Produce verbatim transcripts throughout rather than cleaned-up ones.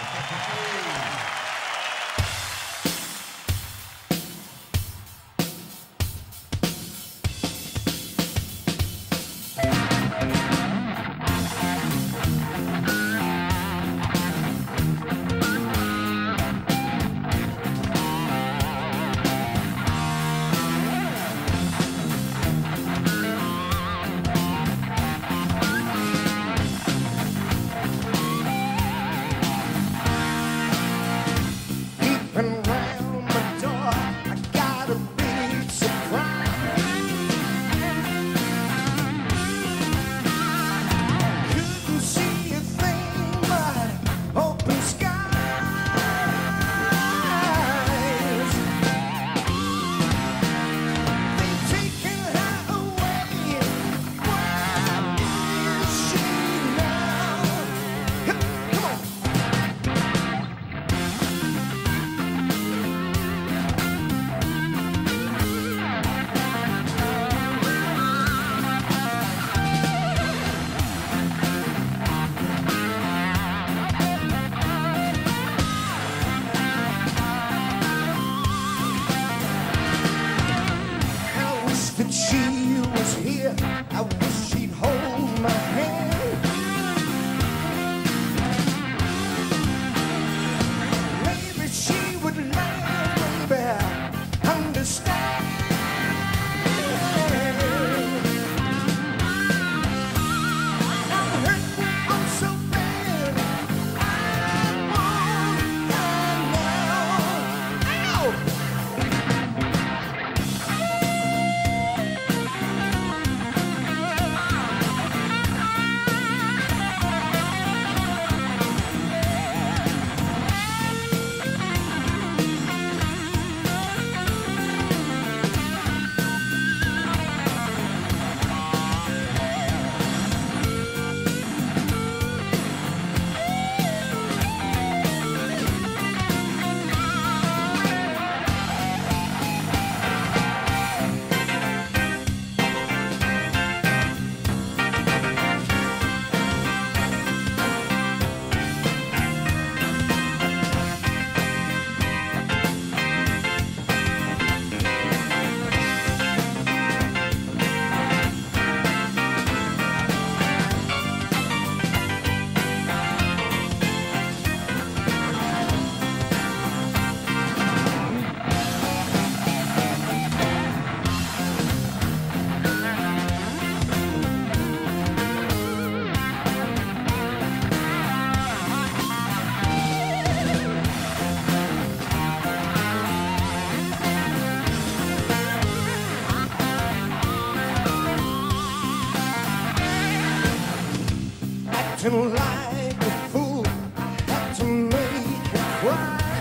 acting like a fool, had to make her cry.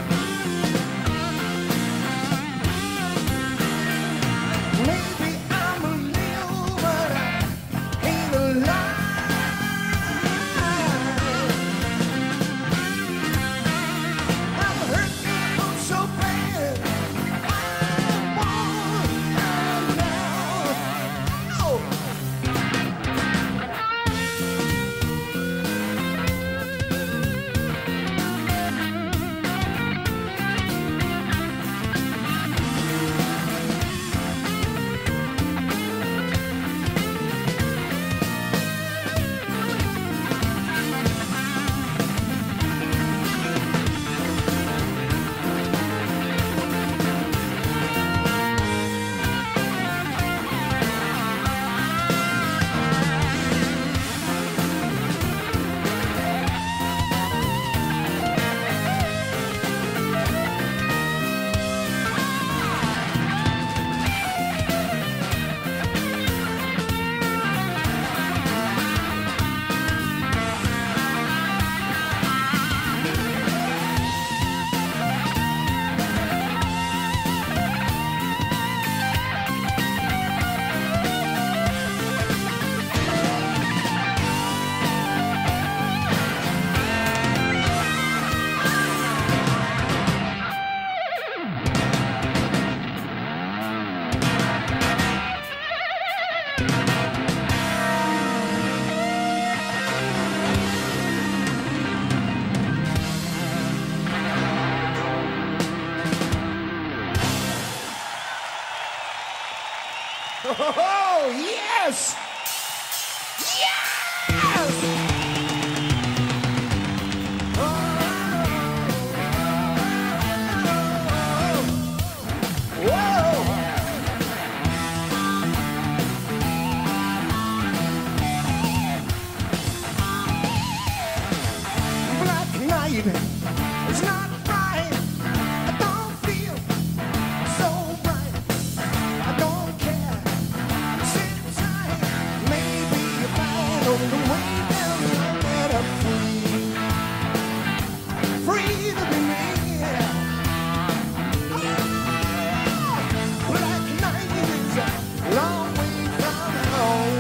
Maybe I'm a little, but I ain't alive. I'm hurting so bad, I want her now. Oh. Oh, yes! Yes! Whoa! Black night is not right. I don't feel so bright. I don't care. Sit tight. Maybe if I on the way down the line that I'm free. Free to be me. Oh, black night is a long way from home.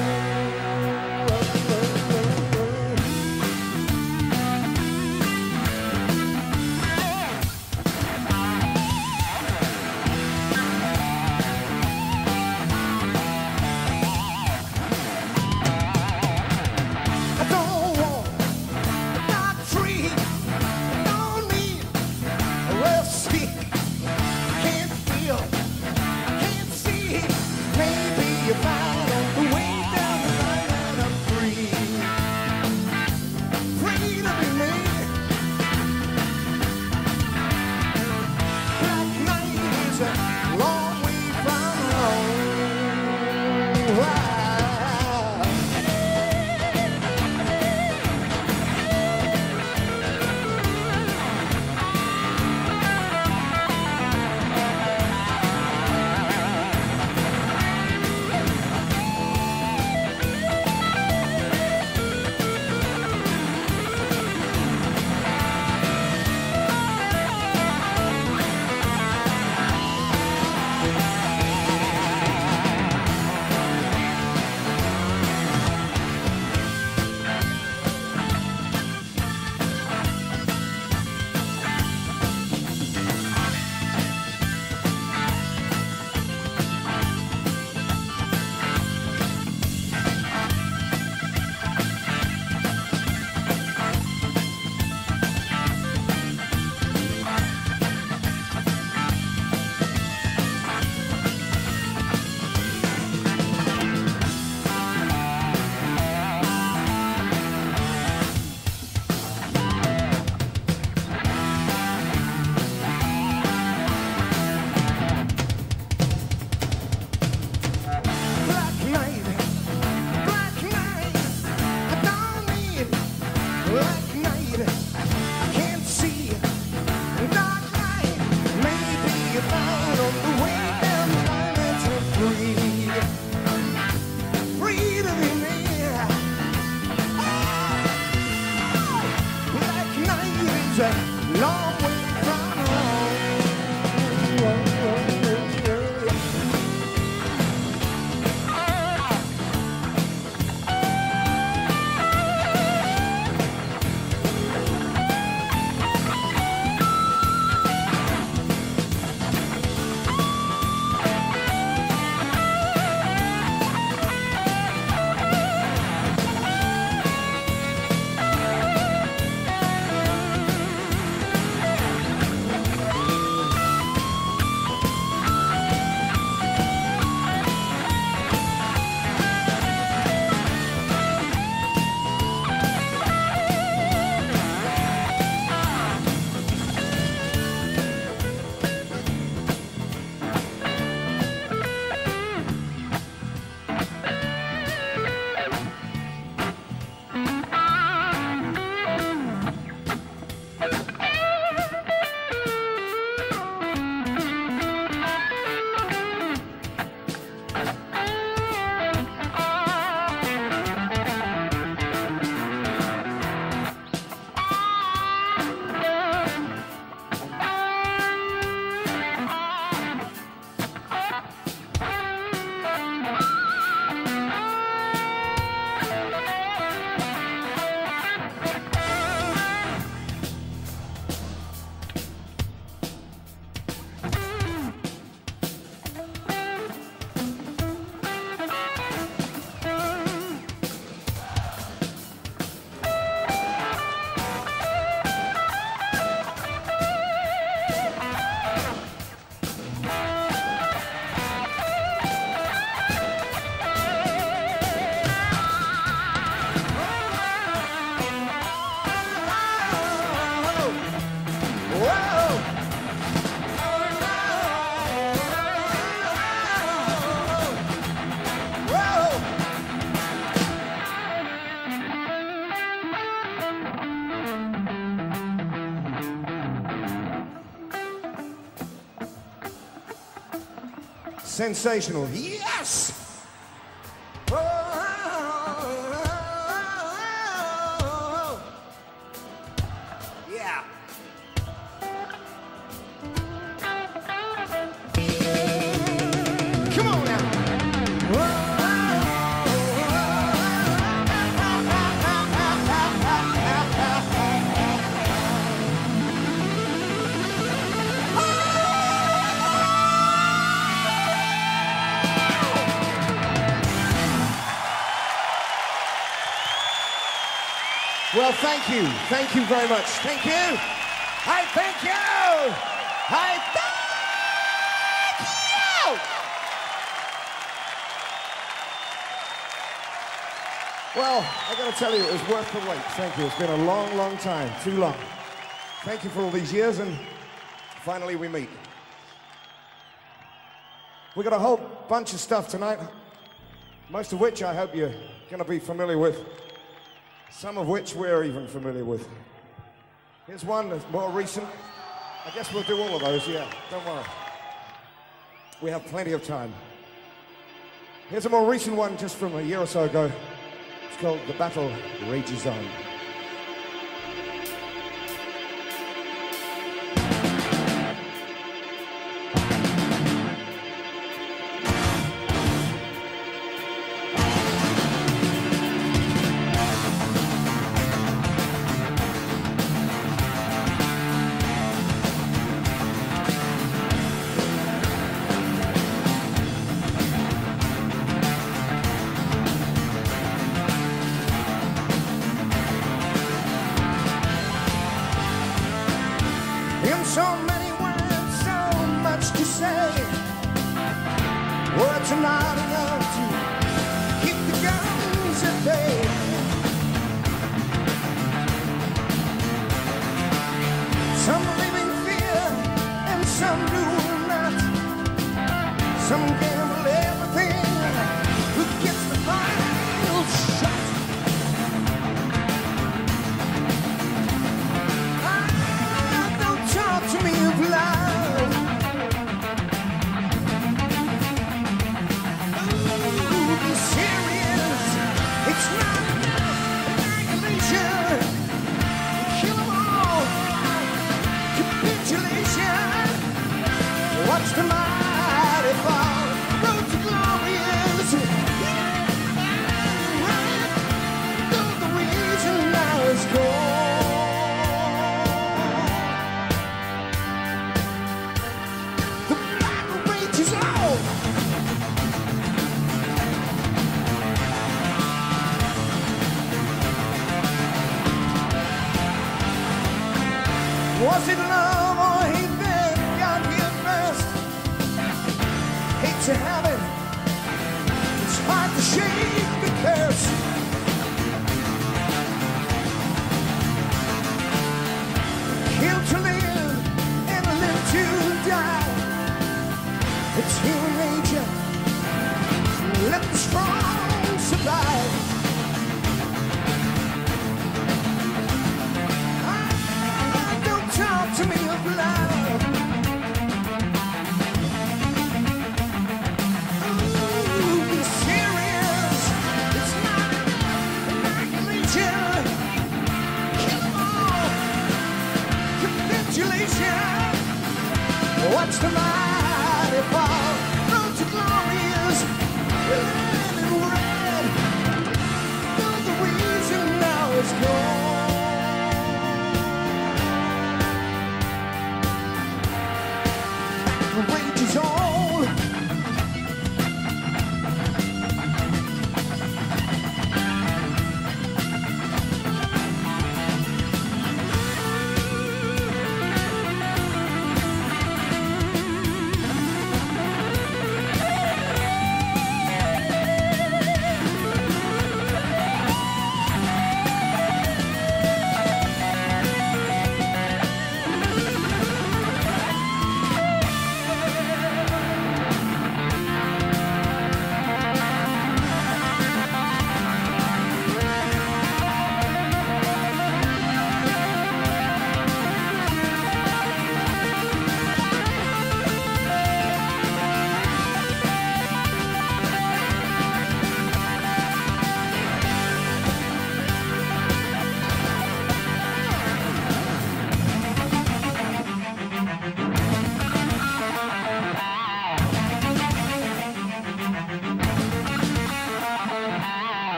I don't want a dark tree. I don't need a rough stick. Can't feel, can't see. Maybe if I on the way down the line that I'm free. Free to be me. Black night is a long way from home. Wow. Black night, black night, I don't need black night. I can't see dark night. Maybe if I'm on the way down the line that's free, free to be me. Oh, black night is a long way from home. Sensational. Yes! Oh, yeah. Come on now. Well, thank you. Thank you very much. Thank you. I thank you. I thank you. Well, I got to tell you, it was worth the wait. Thank you. It's been a long, long time. Too long. Thank you for all these years, and finally we meet. We got a whole bunch of stuff tonight, most of which I hope you're going to be familiar with. Some of which we're even familiar with. Here's one that's more recent. I guess we'll do all of those, yeah, don't worry. We have plenty of time. Here's a more recent one just from a year or so ago. It's called The Battle Rages On. So many words, so much to say. Words are not enough to keep the guns at bay. Some live in fear and some do not. Some gamble everything. Who gets the final shot? Talk to me of love. Ooh, be serious. It's not annihilation. Kill them all. Capitulation. Watch the mighty fall. Road to glory is right. Though the reason now is gone. Was it love or hate that got here first? Hate to have it. It's hard to shake the curse. Kill to live and live to die. It's human nature. Let the strong survive. Talk to me of love. Ooh, be serious. It's not annihilation. Kill them all. Capitulation. Watch the mighty fall. Road to glory is red and red. Though the reason now is gone. Rages on.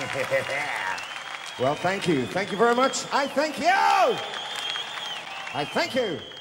Well, thank you. Thank you very much. I thank you. I thank you.